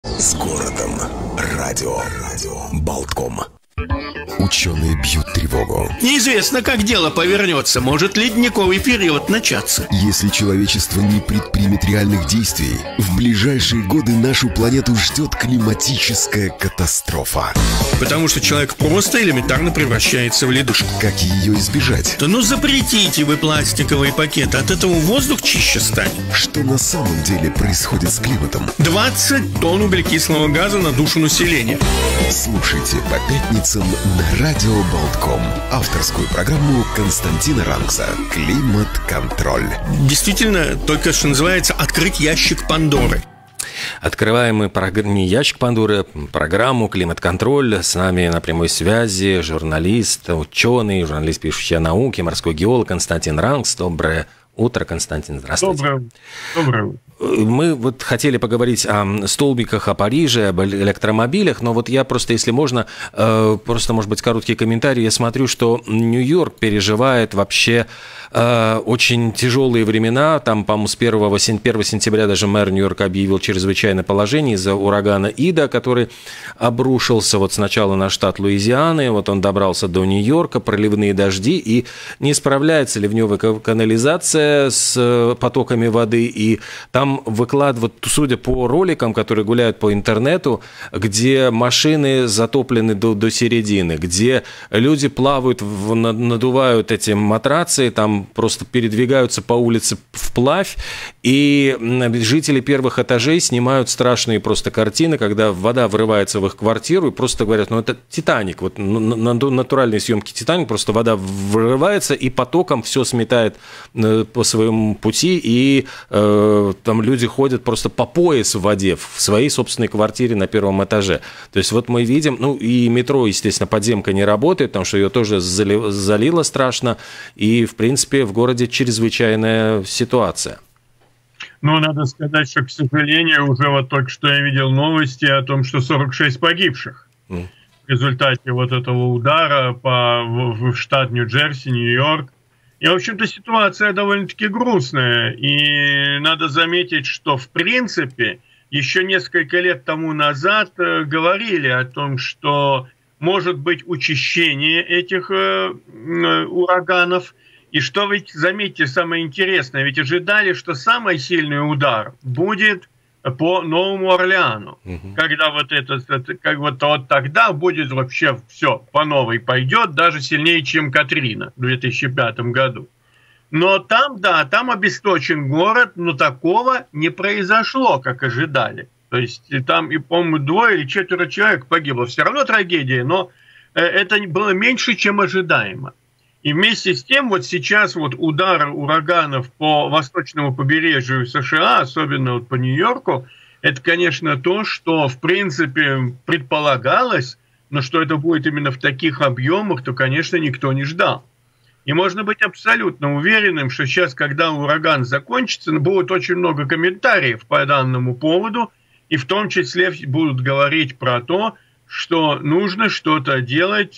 С городом. Радио. Болтком. Ученые бьют тревогу. Неизвестно, как дело повернется. Может ледниковый период начаться. Если человечество не предпримет реальных действий, в ближайшие годы нашу планету ждет климатическая катастрофа. Потому что человек просто элементарно превращается в ледышку. Как ее избежать? Да ну запретите вы пластиковые пакеты. От этого воздух чище станет. Что на самом деле происходит с климатом? 20 тонн углекислого газа на душу населения. Слушайте по пятницам на Радио Болтком авторскую программу Константина Рангса «Климат-контроль». Действительно, только что называется «Открыть ящик Пандоры». Открываем мы не ящик Пандоры, программу «Климат-контроль». С нами на прямой связи журналист, ученый, журналист, пишущий о науке, морской геолог Константин Рангс. Доброе утро, Константин, здравствуйте. Доброе. Мы вот хотели поговорить о столбиках, о Париже, об электромобилях, но вот я просто, если можно, просто, может быть, короткий комментарий. Я смотрю, что Нью-Йорк переживает вообще очень тяжелые времена. Там, по-моему, с 1 сентября даже мэр Нью-Йорка объявил чрезвычайное положение из-за урагана Ида, который обрушился вот сначала на штат Луизианы, вот он добрался до Нью-Йорка, проливные дожди, и не справляется ливневая канализация с потоками воды, и там выкладывают, судя по роликам, которые гуляют по интернету, где машины затоплены до середины, где люди плавают, надувают эти матрацы, там просто передвигаются по улице вплавь, и жители первых этажей снимают страшные просто картины, когда вода врывается в их квартиру, и просто говорят, ну это «Титаник», вот натуральные съемки «Титаник», просто вода врывается и потоком все сметает по своему пути, и там люди ходят просто по пояс в воде в своей собственной квартире на первом этаже. То есть вот мы видим, ну и метро, естественно, подземка не работает, потому что ее тоже залило страшно, и, в принципе, в городе чрезвычайная ситуация. Но надо сказать, что, к сожалению, уже вот только что я видел новости о том, что 46 погибших в результате вот этого удара в штат Нью-Джерси, Нью-Йорк. И, в общем-то, ситуация довольно-таки грустная. И надо заметить, что, в принципе, еще несколько лет тому назад говорили о том, что может быть учащение этих ураганов. И что ведь, заметьте, самое интересное, ведь ожидали, что самый сильный удар будет по Новому Орлеану, когда вот вот тогда будет вообще все по новой пойдет, даже сильнее, чем Катрина в 2005 году. Но там, да, там обесточен город, но такого не произошло, как ожидали. То есть там, и, по-моему, 2 или 4 человек погибло. Все равно трагедия, но это было меньше, чем ожидаемо. И вместе с тем, вот сейчас вот удар ураганов по восточному побережью США, особенно вот по Нью-Йорку, это, конечно, то, что, в принципе, предполагалось, но что это будет именно в таких объемах, то, конечно, никто не ждал. И можно быть абсолютно уверенным, что сейчас, когда ураган закончится, будет очень много комментариев по данному поводу, и в том числе будут говорить про то, что нужно что-то делать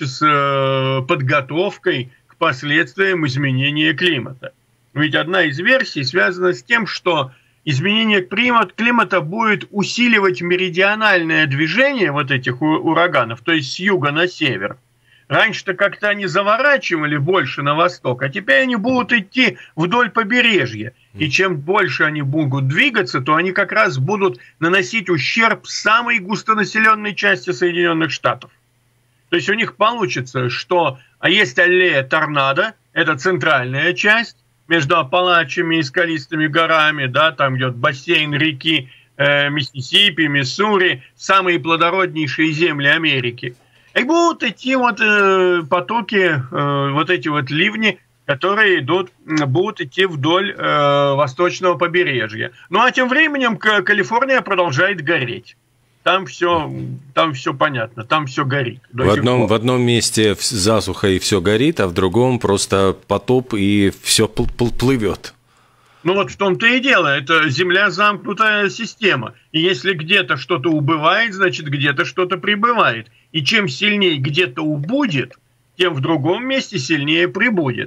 с подготовкой последствиям изменения климата. Ведь одна из версий связана с тем, что изменение климата будет усиливать меридиональное движение вот этих ураганов, то есть с юга на север. Раньше-то как-то они заворачивали больше на восток, а теперь они будут идти вдоль побережья. И чем больше они будут двигаться, то они как раз будут наносить ущерб самой густонаселенной части Соединенных Штатов. То есть у них получится, что есть аллея торнадо, это центральная часть, между Апалачами и скалистыми горами, да, там идет бассейн реки Миссисипи, Миссури, самые плодороднейшие земли Америки. И будут идти вот потоки, вот эти вот ливни, которые будут идти вдоль восточного побережья. Ну а тем временем Калифорния продолжает гореть. Там все понятно, там все горит. В одном месте засуха и все горит, а в другом просто потоп и все плывет. Ну вот в том-то и дело, это Земля замкнутая система. И если где-то что-то убывает, значит где-то что-то прибывает. И чем сильнее где-то убудет, тем в другом месте сильнее прибудет.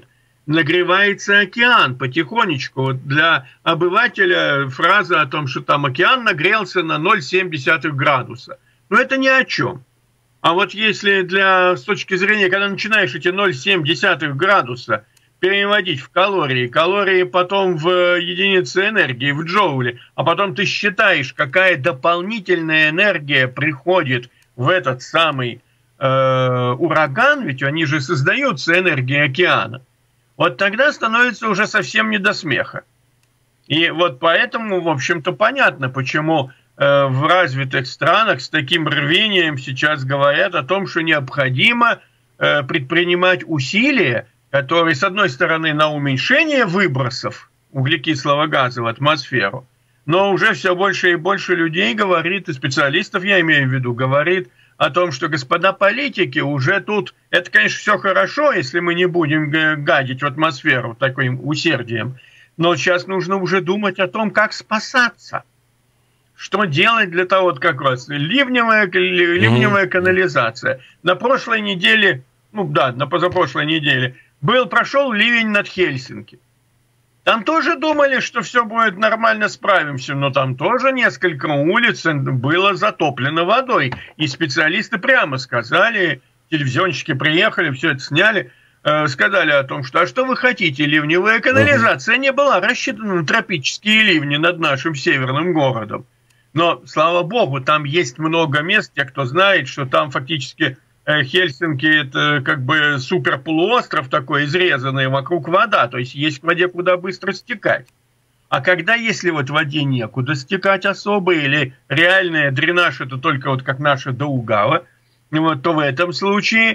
нагревается океан потихонечку. Вот для обывателя фраза о том, что там океан нагрелся на 0,7 градуса. Но это ни о чем. А вот если с точки зрения, когда начинаешь эти 0,7 градуса переводить в калории, калории потом в единицы энергии, в джоули, а потом ты считаешь, какая дополнительная энергия приходит в этот самый ураган, ведь они же создаются энергией океана, вот тогда становится уже совсем не до смеха. И вот поэтому, в общем-то, понятно, почему в развитых странах с таким рвением сейчас говорят о том, что необходимо предпринимать усилия, которые, с одной стороны, на уменьшение выбросов углекислого газа в атмосферу, но уже все больше и больше людей говорит, и специалистов, я имею в виду, говорит о том, что, господа политики, уже тут, это, конечно, все хорошо, если мы не будем гадить в атмосферу таким усердием, но сейчас нужно уже думать о том, как спасаться. Что делать для того, как раз ливневая канализация. На прошлой неделе, на позапрошлой неделе, прошел ливень над Хельсинки. Там тоже думали, что все будет нормально, справимся, но там тоже несколько улиц было затоплено водой. И специалисты прямо сказали, телевизионщики приехали, все это сняли, сказали о том, что, а что вы хотите, ливневая канализация не была рассчитана на тропические ливни над нашим северным городом. Но, слава богу, там есть много мест, те, кто знает, что там фактически Хельсинки – это как бы суперполуостров такой, изрезанный, вокруг вода, то есть есть к воде куда быстро стекать. А когда, если вот в воде некуда стекать особо, или реальный дренаж – это только вот как наша Даугава, вот, то в этом случае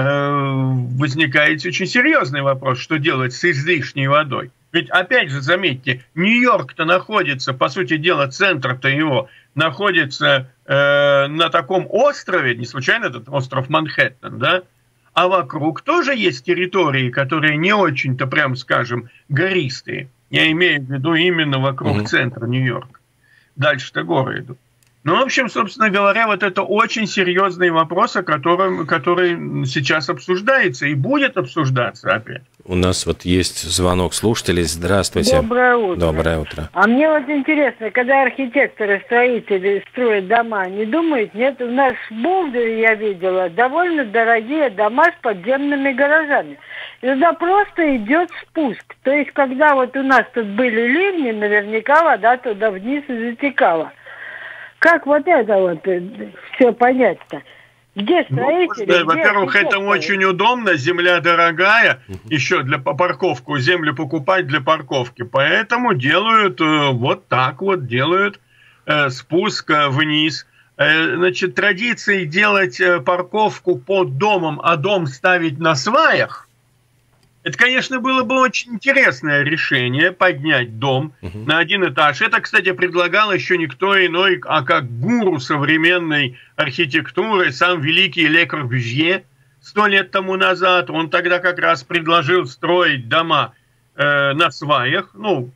возникает очень серьезный вопрос, что делать с излишней водой. Ведь, опять же, заметьте, Нью-Йорк-то находится, по сути дела, центр-то его находится на таком острове, не случайно этот остров Манхэттен, да? А вокруг тоже есть территории, которые не очень-то, прям скажем, гористые. Я имею в виду именно вокруг центра Нью-Йорка. Дальше-то горы идут. Ну, в общем, собственно говоря, вот это очень серьезный вопрос, который сейчас обсуждается и будет обсуждаться опять. У нас вот есть звонок слушателей. Здравствуйте. Доброе утро. Доброе утро. А мне вот интересно, когда архитекторы, строители строят дома, не думают, нет, у нас в Болдере, я видела, довольно дорогие дома с подземными гаражами. И туда просто идет спуск. То есть, когда вот у нас тут были ливни, наверняка вода туда вниз и затекала. Как вот это вот все понять-то? Где строители? Во-первых, это очень удобно, земля дорогая, еще для парковку, землю покупать для парковки. Поэтому делают вот так вот, делают спуск вниз. Значит, традиции делать парковку под домом, а дом ставить на сваях, это, конечно, было бы очень интересное решение, поднять дом на один этаж. Это, кстати, предлагал еще никто иной, а как гуру современной архитектуры, сам великий Ле Корбюзье 100 лет тому назад. Он тогда как раз предложил строить дома на сваях,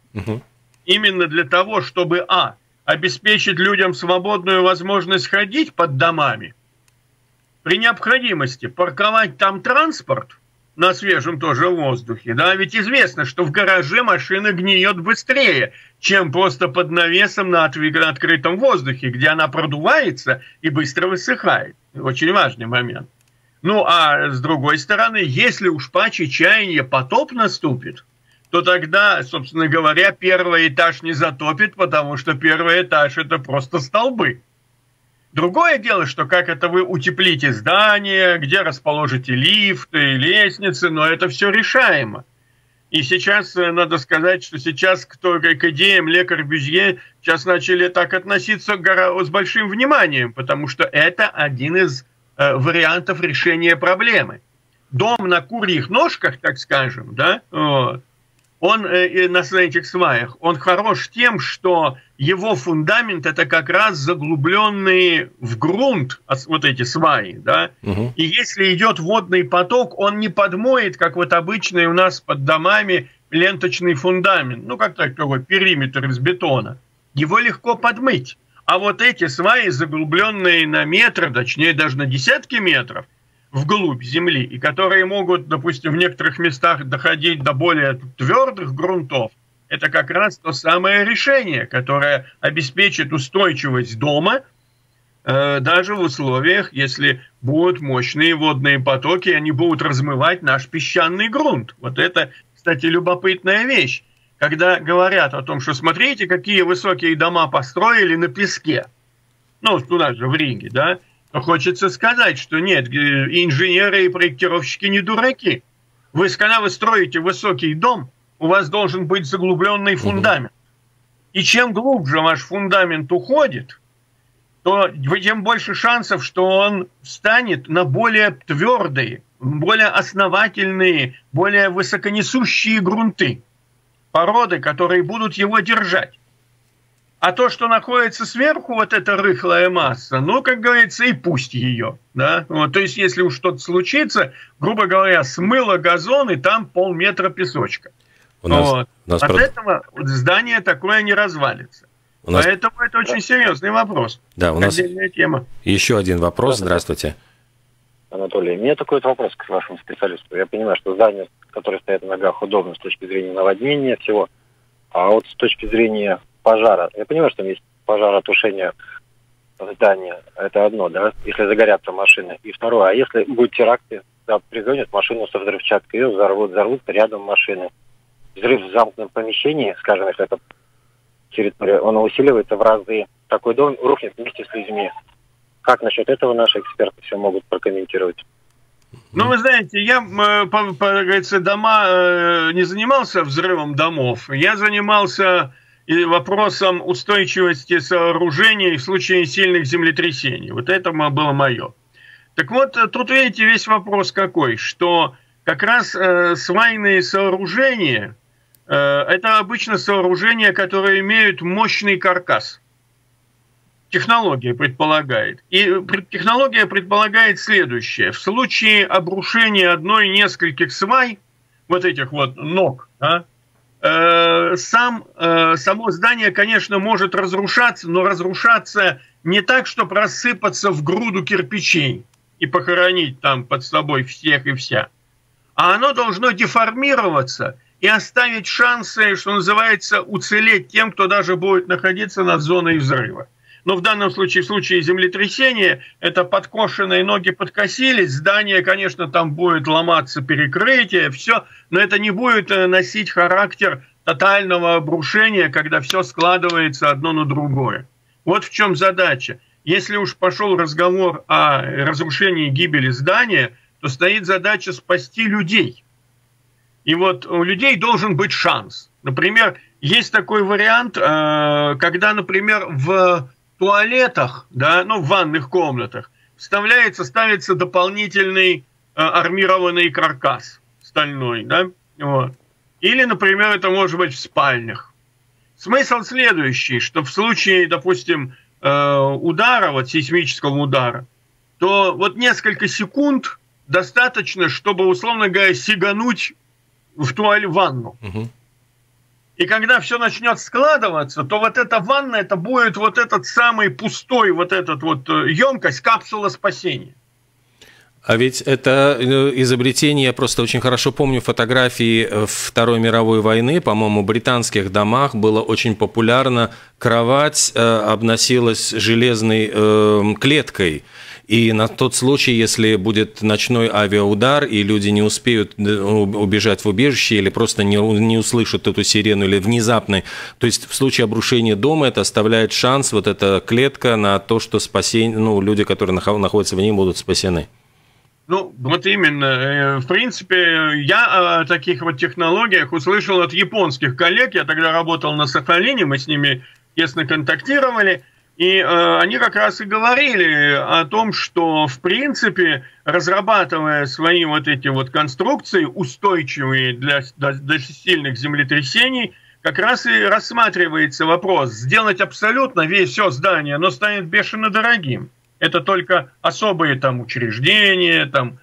именно для того, чтобы, обеспечить людям свободную возможность ходить под домами, при необходимости парковать там транспорт, на свежем тоже воздухе, да, ведь известно, что в гараже машина гниет быстрее, чем просто под навесом на открытом воздухе, где она продувается и быстро высыхает. Очень важный момент. Ну, а с другой стороны, если уж паче чаяния потоп наступит, то тогда, собственно говоря, первый этаж не затопит, потому что первый этаж – это просто столбы. Другое дело, что как это вы утеплите здание, где расположите лифты, лестницы, но это все решаемо. И сейчас надо сказать, что сейчас к идеям Ле Корбюзье сейчас начали так относиться с большим вниманием, потому что это один из вариантов решения проблемы. Дом на курьих ножках, так скажем, да, вот, он на этих сваях, он хорош тем, что его фундамент это как раз заглубленные в грунт вот эти сваи, да. И если идет водный поток, он не подмоет, как вот обычный у нас под домами ленточный фундамент, как такой периметр из бетона. Его легко подмыть. А вот эти сваи, заглубленные на метры, точнее даже на десятки метров, вглубь земли, и которые могут, допустим, в некоторых местах доходить до более твердых грунтов, это как раз то самое решение, которое обеспечит устойчивость дома, даже в условиях, если будут мощные водные потоки, они будут размывать наш песчаный грунт. Вот это, кстати, любопытная вещь. Когда говорят о том, что смотрите, какие высокие дома построили на песке, ну, туда же, в Риге, да, то хочется сказать, что нет, инженеры и проектировщики не дураки. Когда вы строите высокий дом, у вас должен быть заглубленный фундамент. И чем глубже ваш фундамент уходит, то тем больше шансов, что он станет на более твердые, более основательные, более высоконесущие грунты, породы, которые будут его держать. А то, что находится сверху, вот эта рыхлая масса, ну, как говорится, и пусть ее. Да? Вот, то есть, если уж что-то случится, грубо говоря, смыло газон, и там полметра песочка. Вот. От этого здание такое не развалится. Поэтому это очень серьезный вопрос. Да, у нас отдельная тема. Еще один вопрос. Здравствуйте. Анатолий, у меня такой вот вопрос к вашему специалисту. Я понимаю, что здания, которые стоят на ногах, удобны с точки зрения наводнения всего, а вот с точки зрения пожара, я понимаю, что есть пожаротушение здания, это одно, да, если загорятся машины. И второе, а если будут теракты, да, пригонят машину со взрывчаткой, ее взорвут рядом машины. Взрыв в замкнутом помещении, скажем, если это территория, он усиливается в разы. Такой дом рухнет вместе с людьми. Как насчет этого наши эксперты все могут прокомментировать? Ну, вы знаете, я, говорится, не занимался взрывом домов. Я занимался вопросом устойчивости сооружений в случае сильных землетрясений. Вот это было мое. Так вот, тут, видите, весь вопрос какой, что как раз свайные сооружения – это обычно сооружения, которые имеют мощный каркас. Технология предполагает. И технология предполагает следующее. В случае обрушения одной нескольких свай, вот этих вот ног, да, само здание, конечно, может разрушаться, но разрушаться не так, чтобы рассыпаться в груду кирпичей и похоронить там под собой всех и вся. А оно должно деформироваться и оставить шансы, что называется, уцелеть тем, кто даже будет находиться над зоной взрыва. Но в данном случае, в случае землетрясения, это подкошенные ноги подкосились, здание, конечно, там будет ломаться перекрытие, все, но это не будет носить характер тотального обрушения, когда все складывается одно на другое. Вот в чем задача. Если уж пошел разговор о разрушении и гибели здания, то стоит задача спасти людей. И вот у людей должен быть шанс. Например, есть такой вариант, когда, например, в туалетах, да, ну, в ванных комнатах ставится дополнительный армированный каркас стальной, да, вот. Или, например, это может быть в спальнях. Смысл следующий, что в случае, допустим, удара, вот сейсмического удара, то вот несколько секунд достаточно, чтобы, условно говоря, сигануть в ванну. И когда все начнет складываться, то вот эта ванна, это будет вот этот самый пустой, вот этот вот емкость, капсула спасения. А ведь это изобретение, я просто очень хорошо помню фотографии Второй мировой войны, по-моему, в британских домах было очень популярно, кровать обносилась железной клеткой. И на тот случай, если будет ночной авиаудар, и люди не успеют убежать в убежище, или просто не услышат эту сирену, или внезапно, то есть в случае обрушения дома это оставляет шанс, вот эта клетка, на то, что люди, которые находятся в ней, будут спасены. Ну, вот именно. В принципе, я о таких вот технологиях услышал от японских коллег. Я тогда работал на Сахалине, мы с ними тесно контактировали. И они как раз и говорили о том, что, в принципе, разрабатывая свои вот эти вот конструкции, устойчивые для сильных землетрясений, как раз и рассматривается вопрос сделать абсолютно все здание, оно станет бешено дорогим. Это только особые там учреждения, там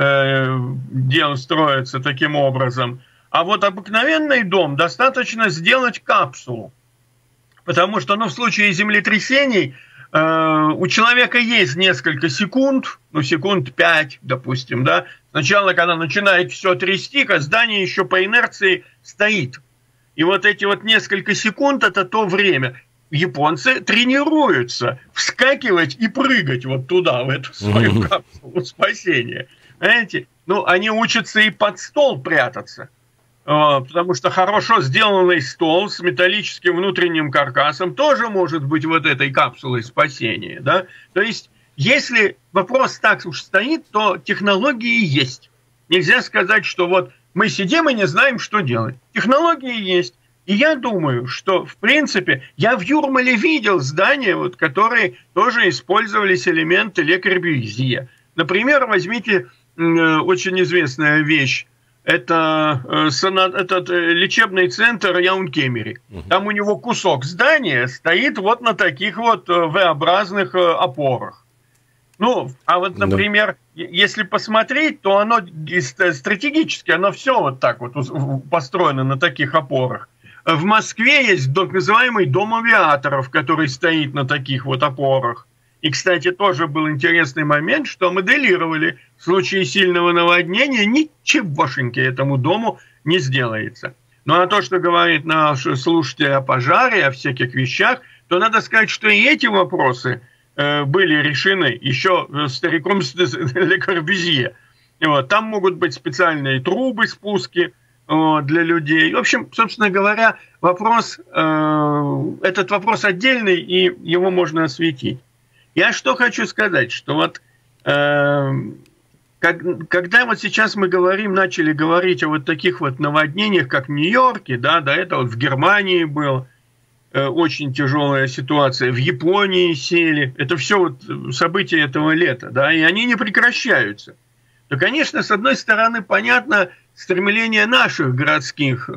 дело строятся таким образом. А вот обыкновенный дом достаточно сделать капсулу. Потому что, в случае землетрясений у человека есть несколько секунд, ну, секунд 5, допустим, да, сначала, когда начинает все трясти, а здание еще по инерции стоит. И вот эти вот несколько секунд – это то время. Японцы тренируются вскакивать и прыгать вот туда, в эту свою капсулу спасения. Понимаете? Ну, они учатся и под стол прятаться. Потому что хорошо сделанный стол с металлическим внутренним каркасом тоже может быть вот этой капсулой спасения. Да? То есть, если вопрос так уж стоит, то технологии есть. Нельзя сказать, что вот мы сидим и не знаем, что делать. Технологии есть. И я думаю, что, в принципе, я в Юрмале видел здания, вот, которые тоже использовались элементы Ле Корбюзье. Например, возьмите очень известная вещь. Это этот лечебный центр Яункемери. Там у него кусок здания стоит вот на таких вот V-образных опорах. Ну, а вот, например, если посмотреть, то оно стратегически, оно все вот так вот построено на таких опорах. В Москве есть так называемый дом авиаторов, который стоит на таких вот опорах. И, кстати, тоже был интересный момент, что моделировали в случае сильного наводнения, ничегошеньки этому дому не сделается. Ну, а то, что говорит наш слушатель о пожаре, о всяких вещах, то надо сказать, что и эти вопросы были решены еще стариком Ле Корбюзье. Вот, там могут быть специальные трубы, спуски для людей. В общем, собственно говоря, этот вопрос отдельный, и его можно осветить. Я что хочу сказать, что вот когда вот сейчас мы начали говорить о вот таких вот наводнениях, как в Нью-Йорке, да, до этого вот в Германии была очень тяжелая ситуация, в Японии сели, это все вот события этого лета, да, и они не прекращаются. То, конечно, с одной стороны, понятно стремление наших городских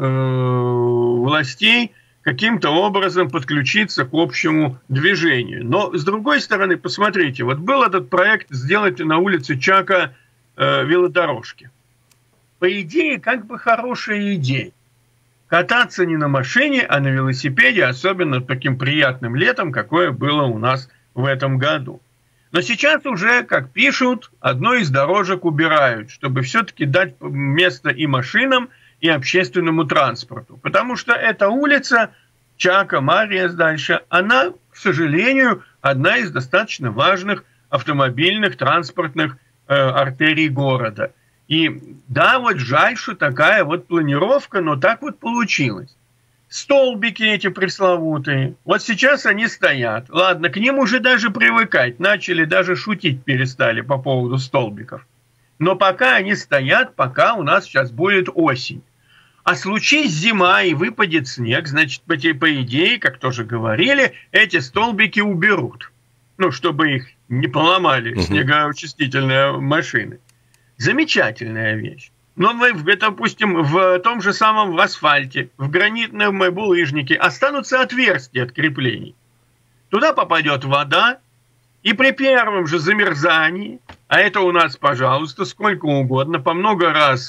властей каким-то образом подключиться к общему движению. Но, с другой стороны, посмотрите, вот был этот проект сделать на улице Чака велодорожки. По идее, как бы хорошая идея. Кататься не на машине, а на велосипеде, особенно таким приятным летом, какое было у нас в этом году. Но сейчас уже, как пишут, одну из дорожек убирают, чтобы все-таки дать место и машинам, и общественному транспорту. Потому что эта улица, Чака, Мариас дальше, она, к сожалению, одна из достаточно важных автомобильных, транспортных артерий города. И да, вот жаль, что такая вот планировка, но так вот получилось. Столбики эти пресловутые, вот сейчас они стоят. Ладно, к ним уже даже привыкать, начали даже шутить перестали по поводу столбиков. Но пока они стоят, пока у нас сейчас будет осень. А случись зима и выпадет снег, значит, по идее, как тоже говорили, эти столбики уберут. Ну, чтобы их не поломали снегоочистительные машины. Замечательная вещь. Но мы, допустим, в том же самом в асфальте, в гранитном булыжнике останутся отверстия от креплений. Туда попадет вода, и при первом же замерзании, а это у нас, пожалуйста, сколько угодно, по много раз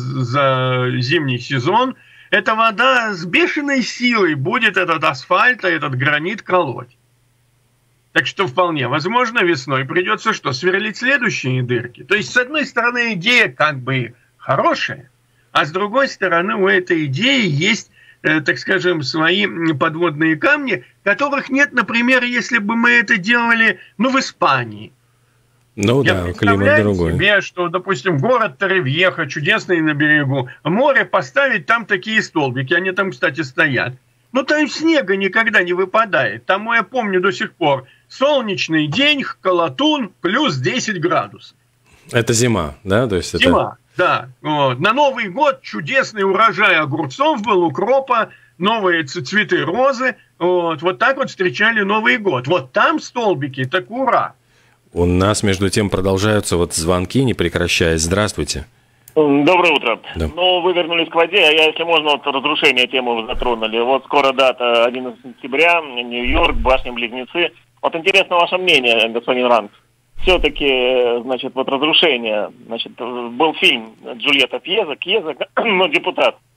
за зимний сезон, эта вода с бешеной силой будет этот асфальт, этот гранит колоть. Так что вполне возможно, весной придется что, сверлить следующие дырки. То есть, с одной стороны, идея как бы хорошая, а с другой стороны, у этой идеи есть, так скажем, свои подводные камни, которых нет, например, если бы мы это делали, ну, в Испании. Ну да, климат другой. Себе, что, допустим, город Торревьеха, чудесный на берегу, море, поставить там такие столбики, они там, кстати, стоят. Но там снега никогда не выпадает. Там, я помню до сих пор, солнечный день, Колотун, плюс 10 градусов. Это зима, да? То есть зима, да. Вот. На Новый год чудесный урожай огурцов был, укропа, новые цветы розы. Вот так вот встречали Новый год. Вот там столбики, так ура. У нас, между тем, продолжаются вот звонки, не прекращаясь. Здравствуйте. Доброе утро. Да. Ну, вы вернулись к воде, а я, если можно, вот разрушение тему вы затронули. Вот скоро дата, 11 сентября, Нью-Йорк, башни-близнецы. Вот интересно ваше мнение, господин Ранг. Все-таки, значит, вот разрушение, значит, был фильм Джульетта Кьеза, ну, депутат.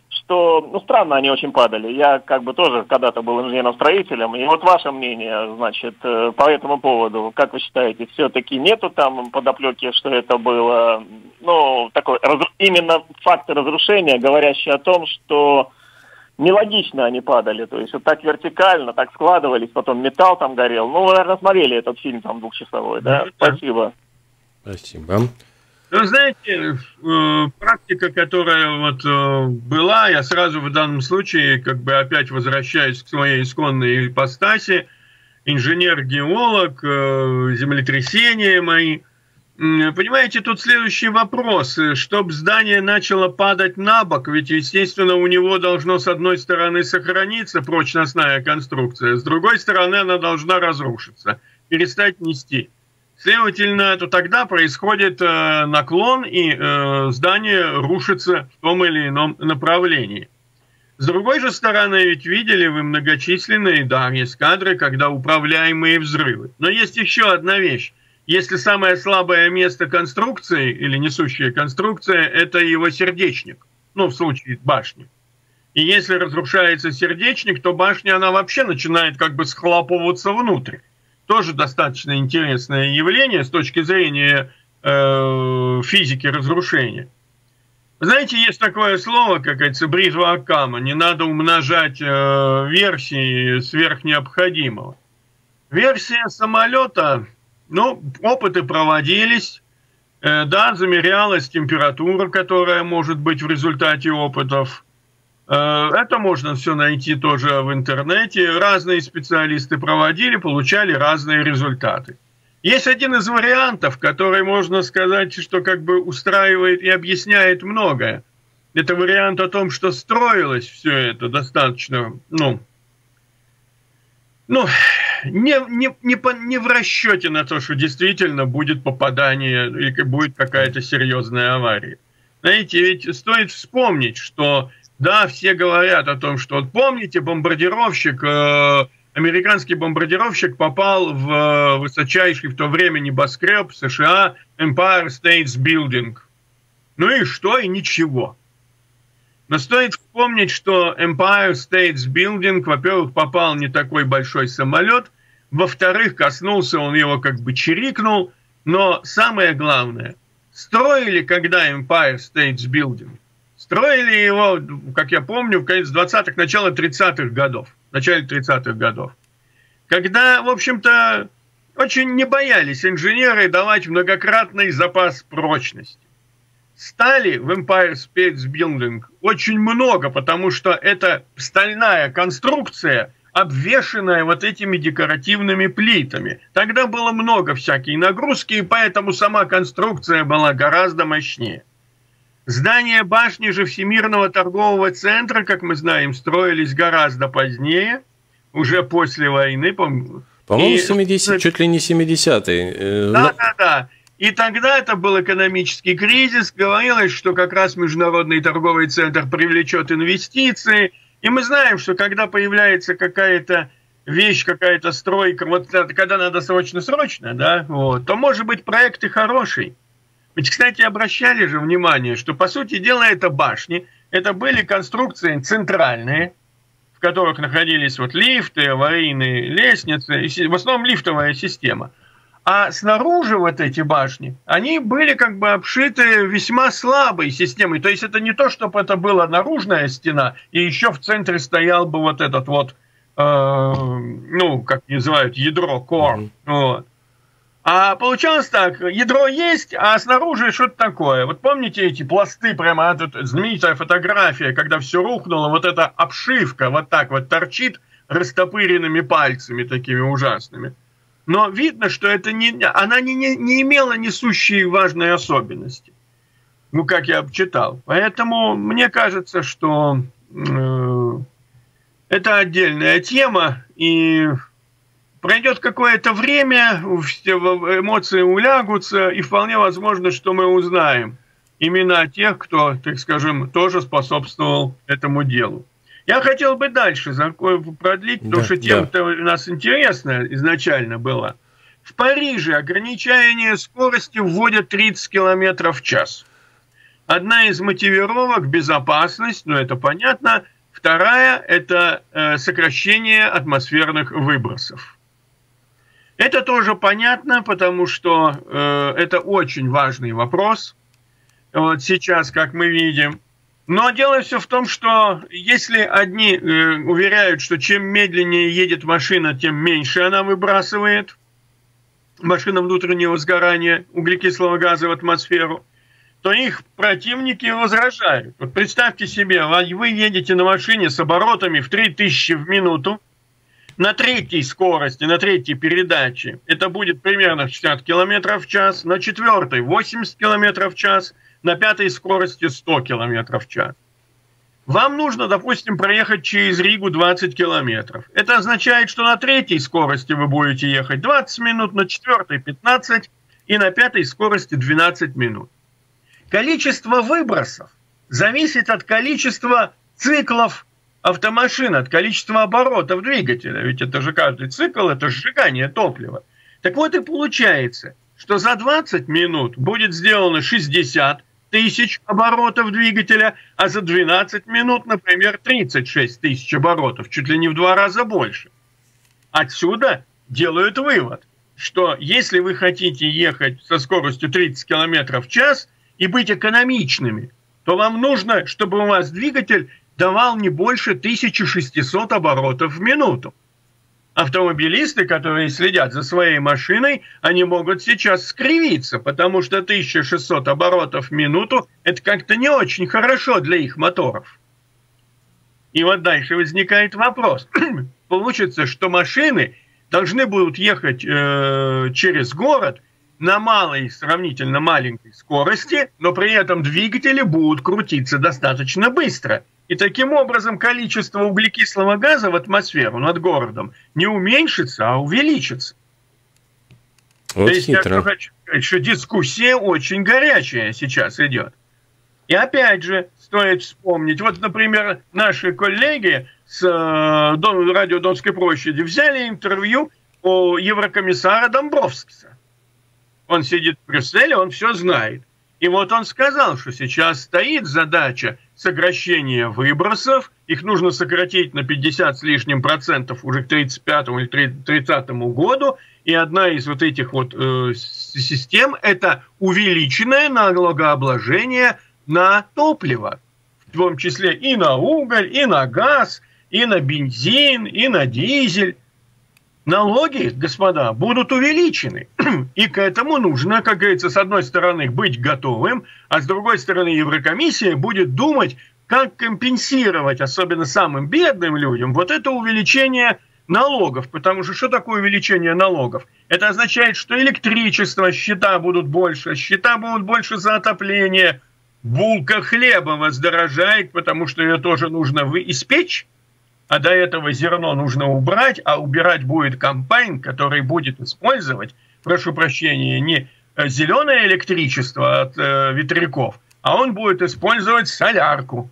что, ну, странно они очень падали. Я как бы тоже когда-то был инженером-строителем. И вот ваше мнение, значит, по этому поводу, как вы считаете, все-таки нету там подоплеки, что это было, ну, такой, именно факты разрушения, говорящие о том, что нелогично они падали, то есть вот так вертикально, так складывались, потом металл там горел. Ну, вы, наверное, смотрели этот фильм там двухчасовой, да? Спасибо. Спасибо. Ну, знаете, практика, которая вот была, я сразу в данном случае как бы опять возвращаюсь к своей исконной ипостаси, инженер-геолог, землетрясения мои. Понимаете, тут следующий вопрос. Чтобы здание начало падать на бок, ведь, естественно, у него должно с одной стороны сохраниться прочностная конструкция, с другой стороны она должна разрушиться, перестать нести. Следовательно, то тогда происходит наклон, и здание рушится в том или ином направлении. С другой же стороны, ведь видели вы многочисленные, да, есть кадры, когда управляемые взрывы. Но есть еще одна вещь. Если самое слабое место конструкции или несущая конструкция – это его сердечник, ну, в случае башни. И если разрушается сердечник, то башня, она вообще начинает как бы схлопываться внутрь. Тоже достаточно интересное явление с точки зрения физики разрушения. Знаете, есть такое слово, как говорится, бритва Оккама. Не надо умножать версии сверх необходимого. Версия самолета, ну, опыты проводились, да, замерялась температура, которая может быть в результате опытов. Это можно все найти тоже в интернете. Разные специалисты проводили, получали разные результаты. Есть один из вариантов, который, можно сказать, что как бы устраивает и объясняет многое. Это вариант о том, что строилось все это достаточно, не в расчете на то, что действительно будет попадание или будет какая-то серьезная авария. Знаете, ведь стоит вспомнить, что да, все говорят о том, что вот помните, бомбардировщик, американский бомбардировщик попал в высочайший в то время небоскреб США Empire State Building. Ну и что? И ничего. Но стоит вспомнить, что Empire State Building, во-первых, попал не такой большой самолет, во-вторых, коснулся он его, как бы чирикнул, но самое главное, строили когда Empire State Building? Строили его, как я помню, в конец 20-х, начало 30-х годов. В начале 30-х годов. Когда, в общем-то, очень не боялись инженеры давать многократный запас прочности. Стали в Empire State Building очень много, потому что это стальная конструкция, обвешенная вот этими декоративными плитами. Тогда было много всякой нагрузки, и поэтому сама конструкция была гораздо мощнее. Здания башни же Всемирного торгового центра, как мы знаем, строились гораздо позднее, уже после войны. По-моему, 70, чуть ли не 70-е. Да. И тогда это был экономический кризис, говорилось, что как раз Международный торговый центр привлечет инвестиции. И мы знаем, что когда появляется какая-то вещь, какая-то стройка, вот когда надо срочно, да, вот, то может быть проект и хороший. Ведь, кстати, обращали же внимание, что, по сути дела, это башни, это были конструкции центральные, в которых находились вот лифты, аварийные лестницы, в основном лифтовая система. А снаружи вот эти башни, они были как бы обшиты весьма слабой системой. То есть это не то, чтобы это была наружная стена, и еще в центре стоял бы вот этот вот, как называют, ядро, core, вот. А получалось так, ядро есть, а снаружи что-то такое. Вот помните эти пласты, прямо знаменитая фотография, когда все рухнуло, вот эта обшивка вот так вот торчит растопыренными пальцами такими ужасными. Но видно, что это она не имела несущие важные особенности. Ну, как я читал. Поэтому мне кажется, что это отдельная тема, и пройдет какое-то время, эмоции улягутся, и вполне возможно, что мы узнаем имена тех, кто, так скажем, тоже способствовал этому делу. Я хотел бы дальше продлить, потому что тема-то у нас интересная изначально была. В Париже ограничение скорости вводят 30 км в час. Одна из мотивировок – безопасность, ну это понятно. Вторая – это сокращение атмосферных выбросов. Это тоже понятно, потому что это очень важный вопрос. Вот сейчас, как мы видим. Но дело все в том, что если одни уверяют, что чем медленнее едет машина, тем меньше она выбрасывает, машина внутреннего сгорания углекислого газа в атмосферу, то их противники возражают. Вот представьте себе, вы едете на машине с оборотами в 3000 в минуту, на третьей скорости, на третьей передаче это будет примерно 60 км в час, на четвертой 80 км в час, на пятой скорости 100 км в час. Вам нужно, допустим, проехать через Ригу 20 километров. Это означает, что на третьей скорости вы будете ехать 20 минут, на четвертой 15 и на пятой скорости 12 минут. Количество выбросов зависит от количества циклов автомашины, от количества оборотов двигателя. Ведь это же каждый цикл, это сжигание топлива. Так вот и получается, что за 20 минут будет сделано 60 тысяч оборотов двигателя, а за 12 минут, например, 36 тысяч оборотов, чуть ли не в 2 раза больше. Отсюда делают вывод, что если вы хотите ехать со скоростью 30 км в час и быть экономичными, то вам нужно, чтобы у вас двигатель давал не больше 1600 оборотов в минуту. Автомобилисты, которые следят за своей машиной, они могут сейчас скривиться, потому что 1600 оборотов в минуту – это как-то не очень хорошо для их моторов. И вот дальше возникает вопрос. Получится, что машины должны будут ехать через город на малой, сравнительно маленькой скорости, но при этом двигатели будут крутиться достаточно быстро. И таким образом количество углекислого газа в атмосферу над городом не уменьшится, а увеличится. Вот то есть хитро. Я хочу сказать, что дискуссия очень горячая сейчас идет. И опять же, стоит вспомнить, вот, например, наши коллеги с радио Донской площади взяли интервью у еврокомиссара Домбровскиса. Он сидит в Брюсселе, он все знает. И вот он сказал, что сейчас стоит задача сокращения выбросов, их нужно сократить на 50 с лишним процентов уже к 35 или 30 году, и одна из вот этих вот систем – это увеличенное налогообложение на топливо, в том числе и на уголь, и на газ, и на бензин, и на дизель. Налоги, господа, будут увеличены. И к этому нужно, как говорится, с одной стороны быть готовым, а с другой стороны Еврокомиссия будет думать, как компенсировать, особенно самым бедным людям, вот это увеличение налогов. Потому что такое увеличение налогов? Это означает, что электричество, счета будут больше за отопление, булка хлеба воздорожает, потому что ее тоже нужно испечь. А до этого зерно нужно убрать, а убирать будет комбайн, который будет использовать, прошу прощения, не зеленое электричество от ветряков, а он будет использовать солярку.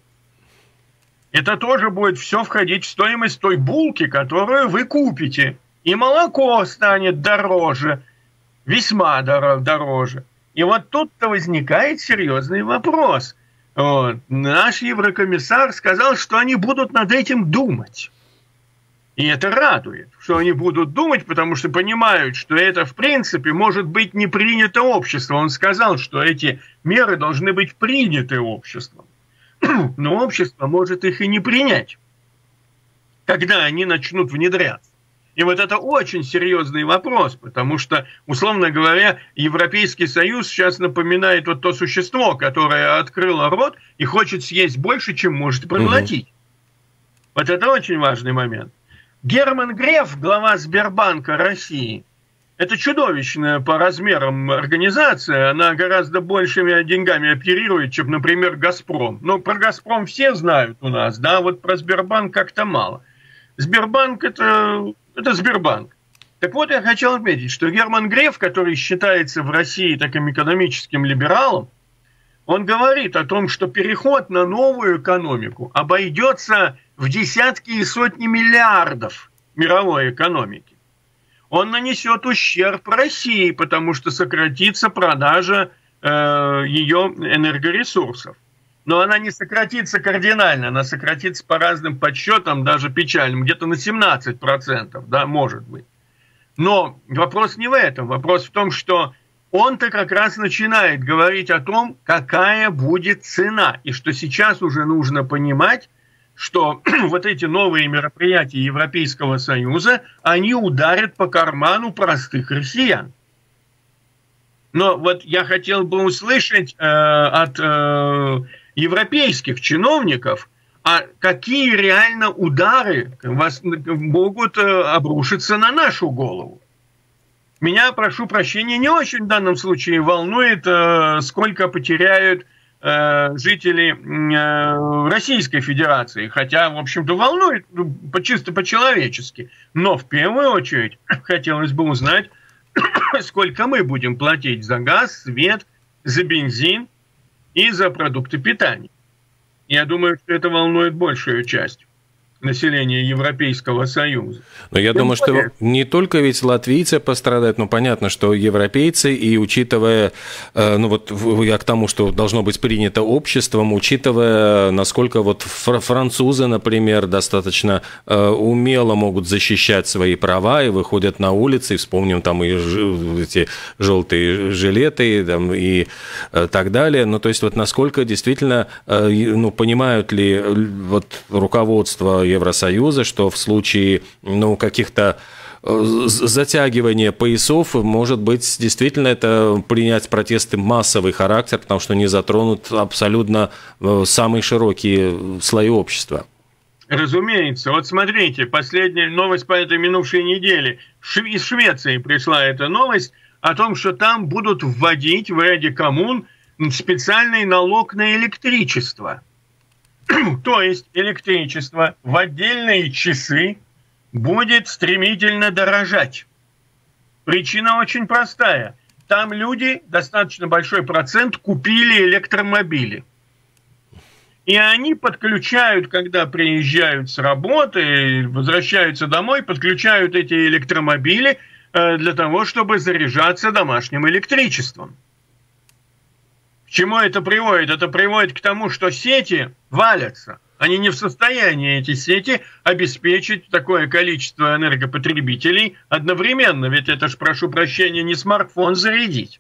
Это тоже будет все входить в стоимость той булки, которую вы купите. И молоко станет дороже, весьма дороже. И вот тут-то возникает серьезный вопрос. Вот. Наш еврокомиссар сказал, что они будут над этим думать. И это радует, что они будут думать, потому что понимают, что это, в принципе, может быть не принято обществом. Он сказал, что эти меры должны быть приняты обществом. Но общество может их и не принять, когда они начнут внедряться. И вот это очень серьезный вопрос, потому что, условно говоря, Европейский Союз сейчас напоминает вот то существо, которое открыло рот и хочет съесть больше, чем может проглотить. Вот это очень важный момент. Герман Греф, глава Сбербанка России, это чудовищная по размерам организация, она гораздо большими деньгами оперирует, чем, например, Газпром. Но про Газпром все знают у нас, да, вот про Сбербанк как-то мало. Сбербанк это Сбербанк. Так вот, я хотел отметить, что Герман Греф, который считается в России таким экономическим либералом, он говорит о том, что переход на новую экономику обойдется в десятки и сотни миллиардов мировой экономики. Он нанесет ущерб России, потому что сократится продажа ее энергоресурсов. Но она не сократится кардинально, она сократится по разным подсчетам, даже печальным, где-то на 17%, да, может быть. Но вопрос не в этом, вопрос в том, что он-то как раз начинает говорить о том, какая будет цена, и что сейчас уже нужно понимать, что вот эти новые мероприятия Европейского Союза, они ударят по карману простых россиян. Но вот я хотел бы услышать от европейских чиновников, а какие реально удары могут обрушиться на нашу голову. Меня, прошу прощения, не очень в данном случае волнует, сколько потеряют жители Российской Федерации, хотя, в общем-то, волнует чисто по-человечески. Но в первую очередь хотелось бы узнать, сколько мы будем платить за газ, свет, за бензин и за продукты питания. Я думаю, что это волнует большую часть населения Европейского Союза. Но я думаю, что не только ведь латвийцы пострадают, но понятно, что европейцы, и учитывая, ну вот я к тому, что должно быть принято обществом, учитывая, насколько вот французы, например, достаточно умело могут защищать свои права и выходят на улицы, и вспомним там и эти желтые жилеты там, и так далее. Ну, то есть вот насколько действительно, ну, понимают ли вот руководство Евросоюза, что в случае, ну, каких-то затягивания поясов, может быть, действительно это принять протесты массовый характер, потому что не затронут абсолютно самые широкие слои общества. Разумеется. Вот смотрите, последняя новость по этой минувшей неделе. Из Швеции пришла эта новость о том, что там будут вводить в ряде коммун специальный налог на электричество. То есть электричество в отдельные часы будет стремительно дорожать. Причина очень простая. Там люди, достаточно большой процент, купили электромобили. И они подключают, когда приезжают с работы, возвращаются домой, подключают эти электромобили для того, чтобы заряжаться домашним электричеством. К чему это приводит? Это приводит к тому, что сети валятся. Они не в состоянии, эти сети, обеспечить такое количество энергопотребителей одновременно. Ведь это ж, прошу прощения, не смартфон зарядить.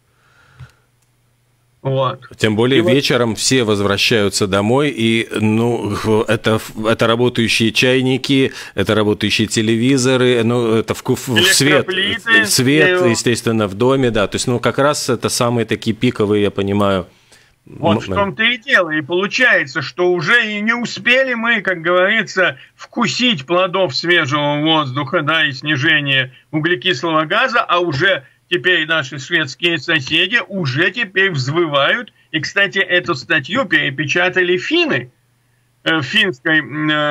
Вот. Тем более и вечером вот все возвращаются домой, и ну, это работающие чайники, это работающие телевизоры, ну, это свет, естественно, в доме, да. То есть, ну, как раз это самые такие пиковые, я понимаю. Вот в том-то и дело. И получается, что уже и не успели мы, как говорится, вкусить плодов свежего воздуха, да, и снижения углекислого газа, а уже теперь наши шведские соседи уже теперь взвывают. И, кстати, эту статью перепечатали финны в финской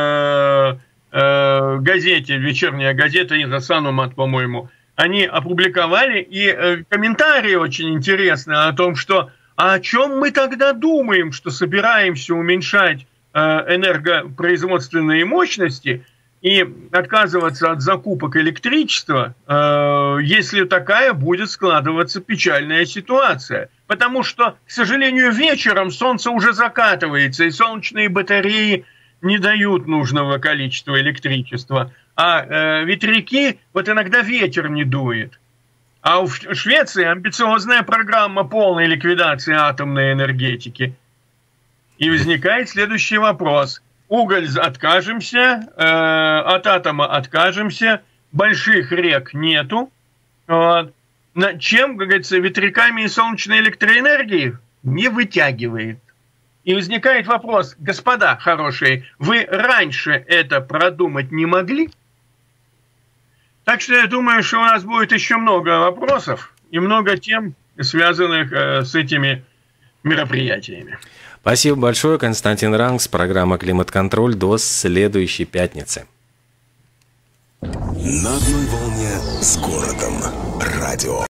газете, вечерняя газета «Илта Саномат», по-моему. Они опубликовали, и комментарии очень интересные о том, что а о чем мы тогда думаем, что собираемся уменьшать энергопроизводственные мощности и отказываться от закупок электричества, если такая будет складываться печальная ситуация. Потому что, к сожалению, вечером солнце уже закатывается, и солнечные батареи не дают нужного количества электричества. А ветряки, вот иногда ветер не дует. А в Швеции амбициозная программа полной ликвидации атомной энергетики. И возникает следующий вопрос. Уголь откажемся, от атома откажемся, больших рек нету. Вот. Чем, как говорится, ветряками и солнечной электроэнергией не вытягивает. И возникает вопрос, господа хорошие, вы раньше это продумать не могли? Так что я думаю, что у нас будет еще много вопросов и много тем, связанных с этими мероприятиями. Спасибо большое, Константин Рангс, программа «Климат-контроль». До следующей пятницы. На одной волне с городом. Радио.